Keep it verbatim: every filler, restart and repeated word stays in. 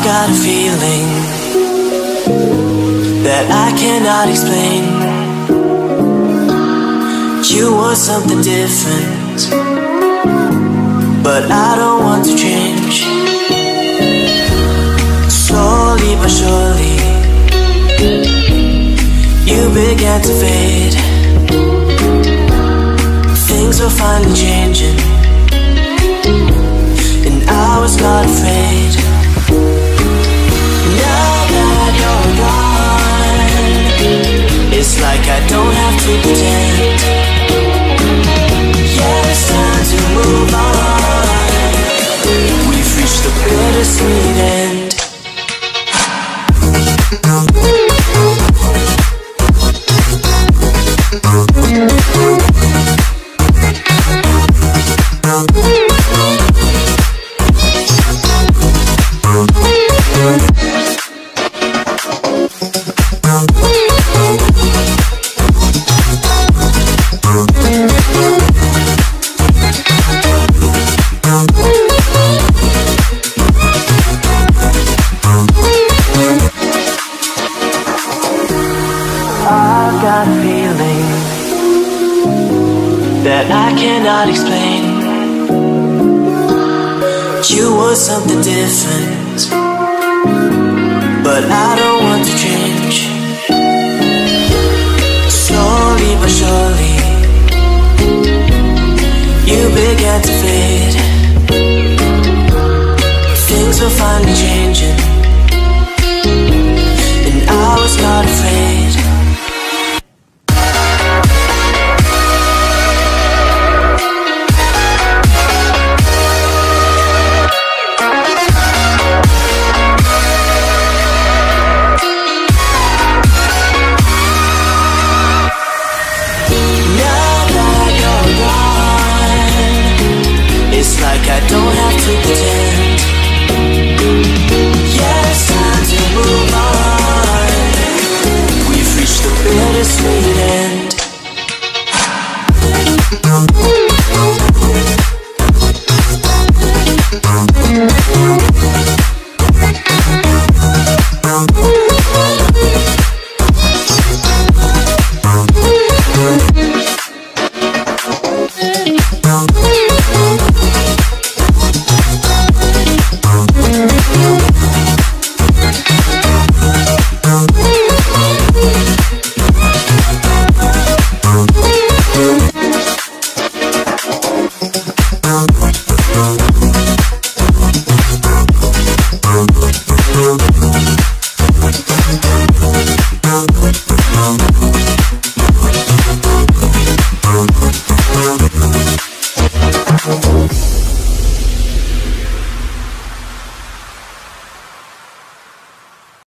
got a feeling that I cannot explain. You want something different, but I don't want to change. Slowly but surely, you began to fade. Things were finally changing, and I was not afraid. Now that you're gone, it's like I don't have to pretend. Yeah, it's time to move on. We've reached the bittersweet end. Got a feeling that I cannot explain. You want something different, but I don't want to change. Slowly but surely, you began to fade.